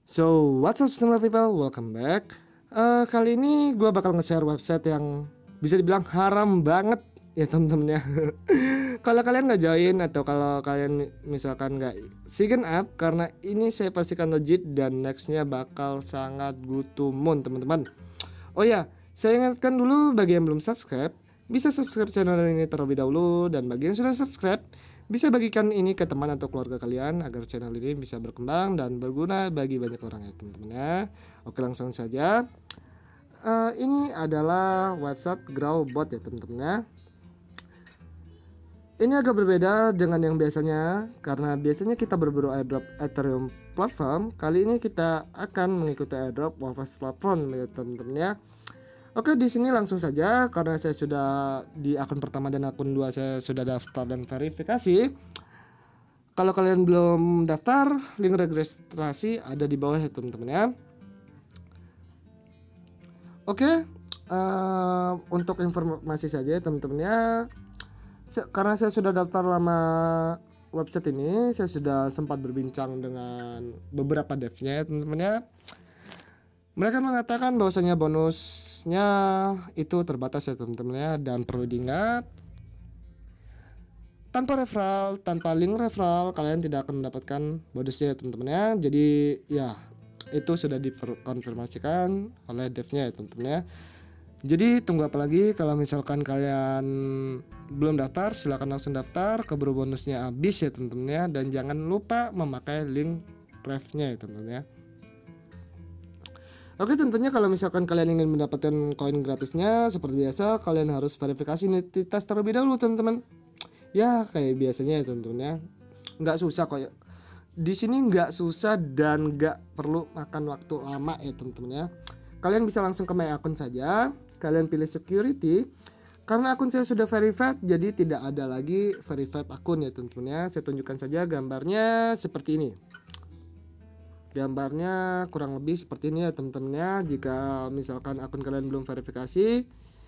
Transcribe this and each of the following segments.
So, what's up semua people, welcome back. Kali ini gue bakal nge-share website yang bisa dibilang haram banget ya temen-temen ya. Kalau kalian nggak join atau kalau kalian misalkan nggak sign up, karena ini saya pastikan legit dan nextnya bakal sangat good to moon teman-teman. Oh ya, saya ingatkan dulu bagi yang belum subscribe, bisa subscribe channel ini terlebih dahulu, dan bagi yang sudah subscribe, bisa bagikan ini ke teman atau keluarga kalian agar channel ini bisa berkembang dan berguna bagi banyak orang ya teman-teman ya. Oke, langsung saja. Ini adalah website Growbot ya teman-teman ya. Ini agak berbeda dengan yang biasanya, karena biasanya kita berburu airdrop Ethereum platform. Kali ini kita akan mengikuti airdrop Wafas platform ya teman-teman ya. Oke, di sini langsung saja karena saya sudah di akun pertama dan akun 2 saya sudah daftar dan verifikasi. Kalau kalian belum daftar, link registrasi ada di bawah ya teman-teman ya. Oke, untuk informasi saja teman-teman ya. Karena saya sudah daftar lama website ini, saya sudah sempat berbincang dengan beberapa devnya ya teman-teman ya. Mereka mengatakan bahwasanya bonusnya itu terbatas ya teman-teman ya, dan perlu diingat tanpa referral, tanpa link referral kalian tidak akan mendapatkan bonusnya ya teman-teman ya. Jadi ya itu sudah dikonfirmasikan oleh devnya ya teman-teman ya. Jadi tunggu apa lagi, kalau misalkan kalian belum daftar silahkan langsung daftar, keburu bonusnya habis ya teman-teman ya, dan jangan lupa memakai link refnya ya teman-teman ya. Oke, tentunya kalau misalkan kalian ingin mendapatkan koin gratisnya seperti biasa, kalian harus verifikasi identitas terlebih dahulu teman-teman. Ya kayak biasanya ya teman-teman ya. Nggak susah kok ya. Di sini nggak susah dan nggak perlu makan waktu lama ya teman-teman ya. Kalian bisa langsung ke my akun saja. Kalian pilih security. Karena akun saya sudah verified, jadi tidak ada lagi verified akun ya teman-teman ya. Saya tunjukkan saja gambarnya seperti ini. Gambarnya kurang lebih seperti ini ya teman-teman ya. Jika misalkan akun kalian belum verifikasi,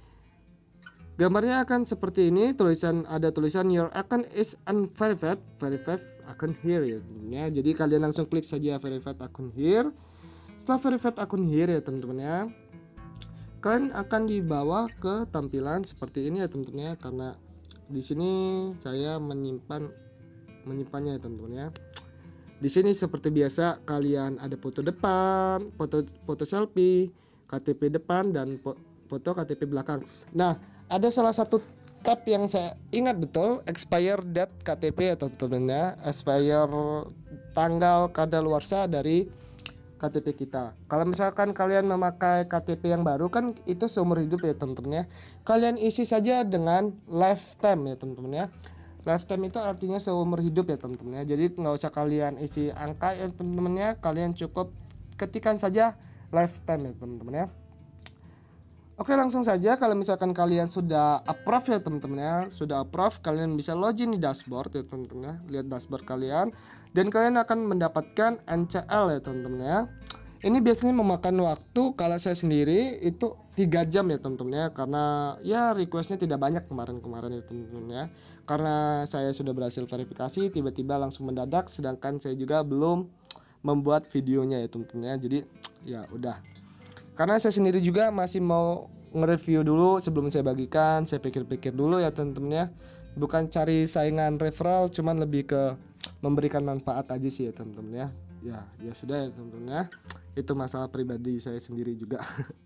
gambarnya akan seperti ini. Ada tulisan your account is unverified, verified account here ya teman-teman ya. Jadi kalian langsung klik saja verified account here. Setelah verified akun here ya teman-teman ya, kalian akan dibawa ke tampilan seperti ini ya teman-teman ya. Karena di sini saya menyimpannya ya teman-teman ya. Di sini seperti biasa kalian ada foto depan, foto selfie, KTP depan, dan foto KTP belakang. Nah, ada salah satu tab yang saya ingat betul, expire date KTP ya teman-teman ya. Expire tanggal kadaluarsa dari KTP kita. Kalau misalkan kalian memakai KTP yang baru kan itu seumur hidup ya teman-teman ya. Kalian isi saja dengan lifetime ya teman-teman ya. Lifetime itu artinya seumur hidup ya teman-teman ya. Jadi nggak usah kalian isi angka ya teman-teman ya. Kalian cukup ketikkan saja lifetime ya teman-teman ya. Oke, langsung saja kalau misalkan kalian sudah approve ya teman-teman ya. Sudah approve, kalian bisa login di dashboard ya teman-teman ya. Lihat dashboard kalian dan kalian akan mendapatkan NCL ya teman-teman ya. Ini biasanya memakan waktu, kalau saya sendiri itu 3 jam ya teman-teman ya. Karena ya requestnya tidak banyak kemarin-kemarin ya teman-teman ya. Karena saya sudah berhasil verifikasi, tiba-tiba langsung mendadak. Sedangkan saya juga belum membuat videonya ya teman-teman ya. Jadi ya udah. Karena saya sendiri juga masih mau nge-review dulu sebelum saya bagikan. Saya pikir-pikir dulu ya teman-teman ya. Bukan cari saingan referral, cuman lebih ke memberikan manfaat aja sih ya teman-teman ya. Ya sudah ya teman-teman ya. Itu masalah pribadi saya sendiri juga.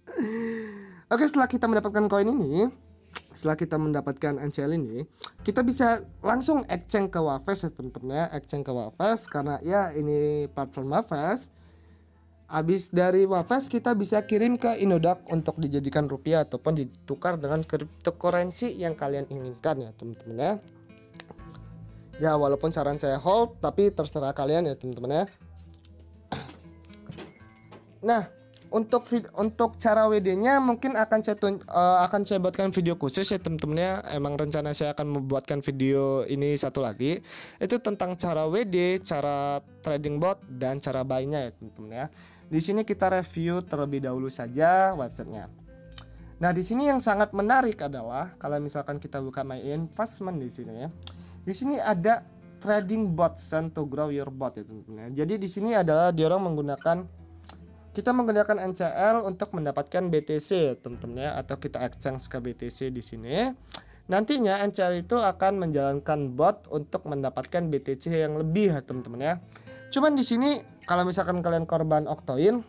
Oke, setelah kita mendapatkan koin ini, setelah kita mendapatkan NCL ini, kita bisa langsung exchange ke Wafes ya teman-teman ya. Exchange ke Wafes karena ya ini platform Wafes. Habis dari Wafes kita bisa kirim ke Inodak untuk dijadikan rupiah ataupun ditukar dengan cryptocurrency yang kalian inginkan ya teman-teman ya. Ya walaupun saran saya hold, tapi terserah kalian ya teman-teman ya. Nah, untuk cara WD-nya mungkin akan saya buatkan video khusus ya teman-teman ya. Emang rencana saya akan membuatkan video ini satu lagi, itu tentang cara WD, cara trading bot, dan cara buy-nya ya teman-teman ya. Di sini kita review terlebih dahulu saja websitenya. Nah, di sini yang sangat menarik adalah kalau misalkan kita buka my investment di sini ya. Di sini ada trading bot send to grow your bot ya teman-teman ya. Jadi di sini adalah diorang menggunakan kita menggunakan NCL untuk mendapatkan BTC teman-teman ya, atau kita exchange ke BTC di sini. Nantinya NCL itu akan menjalankan bot untuk mendapatkan BTC yang lebih ya teman-teman ya. Cuman di sini kalau misalkan kalian korban Octoin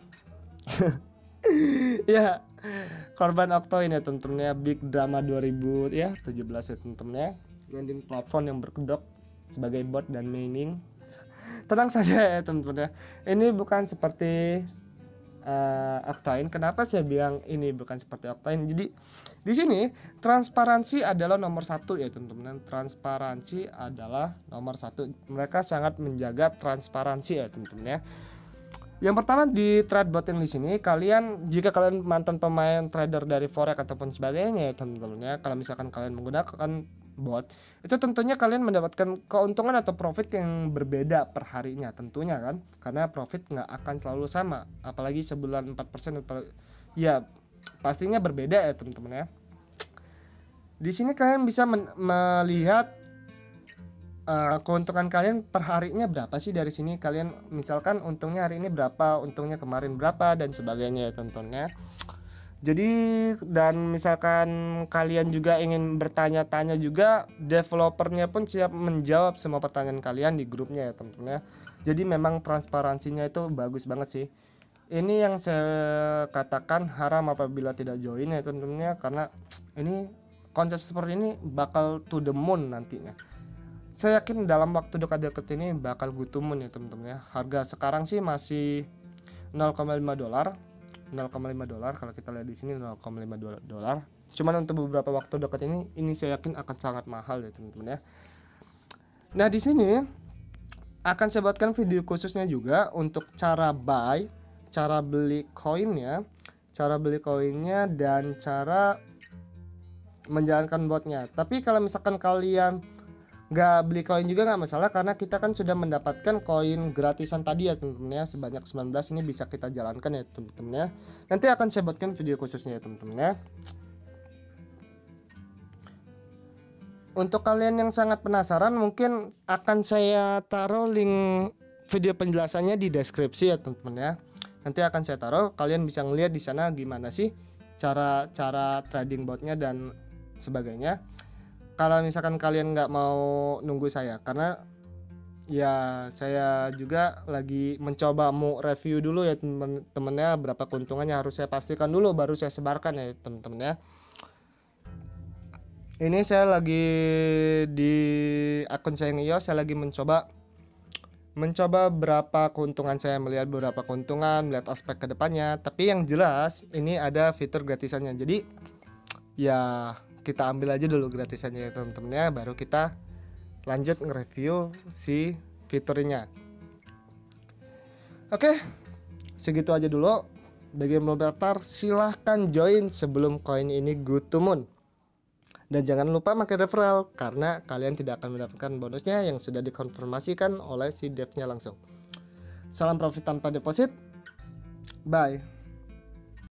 ya, korban Octoin ya teman-teman ya, Big Drama 2017 ya teman-teman ya, landing platform yang berkedok sebagai bot dan mining. Tenang saja ya teman-teman ya, ini bukan seperti Octoin. Kenapa saya bilang ini bukan seperti Octoin? Jadi di sini transparansi adalah nomor satu ya teman-teman. Transparansi adalah nomor satu. Mereka sangat menjaga transparansi ya teman-teman ya. Yang pertama di trade bot yang di sini, kalian jika kalian mantan pemain trader dari forex ataupun sebagainya ya teman-teman ya, kalau misalkan kalian menggunakan bot, itu tentunya kalian mendapatkan keuntungan atau profit yang berbeda per harinya tentunya kan, karena profit nggak akan selalu sama, apalagi sebulan 4% ya pastinya berbeda ya teman-teman ya. Di sini kalian bisa melihat keuntungan kalian per harinya berapa sih. Dari sini kalian misalkan untungnya hari ini berapa, untungnya kemarin berapa dan sebagainya ya tentunya. Jadi dan misalkan kalian juga ingin bertanya-tanya juga, developernya pun siap menjawab semua pertanyaan kalian di grupnya ya teman-teman ya. Jadi memang transparansinya itu bagus banget sih. Ini yang saya katakan haram apabila tidak join ya teman-teman ya, karena ini konsep seperti ini bakal to the moon nantinya. Saya yakin dalam waktu dekat-dekat ini bakal go to moon ya teman-teman ya. Harga sekarang sih masih 0,5 dolar. 0,5 dolar kalau kita lihat di sini 0,5 dolar. Cuman untuk beberapa waktu dekat ini saya yakin akan sangat mahal ya teman-teman ya. Nah, di sini akan saya buatkan video khususnya juga untuk cara buy, cara beli koinnya, dan cara menjalankan botnya. Tapi kalau misalkan kalian nggak beli koin juga nggak masalah, karena kita kan sudah mendapatkan koin gratisan tadi ya teman-teman ya, sebanyak 19. Ini bisa kita jalankan ya teman-teman ya. Nanti akan saya buatkan video khususnya ya teman-teman ya. Untuk kalian yang sangat penasaran, mungkin akan saya taruh link video penjelasannya di deskripsi ya teman-teman ya. Nanti akan saya taruh, kalian bisa ngeliat di sana gimana sih cara trading botnya dan sebagainya. Kalau misalkan kalian nggak mau nunggu saya, karena ya saya juga lagi mencoba mau review dulu ya temen-temennya, berapa keuntungannya harus saya pastikan dulu baru saya sebarkan ya temen-temen ya. Ini saya lagi di akun saya nge-iOS, saya lagi mencoba berapa keuntungan, saya melihat beberapa keuntungan, melihat aspek kedepannya. Tapi yang jelas ini ada fitur gratisannya, jadi ya kita ambil aja dulu gratisannya ya teman-teman ya, baru kita lanjut nge-review si fiturnya. Oke, segitu aja dulu. Bagi yang belum daftar, silahkan join sebelum koin ini go to moon. Dan jangan lupa pakai referral, karena kalian tidak akan mendapatkan bonusnya yang sudah dikonfirmasikan oleh si devnya langsung. Salam profit tanpa deposit. Bye.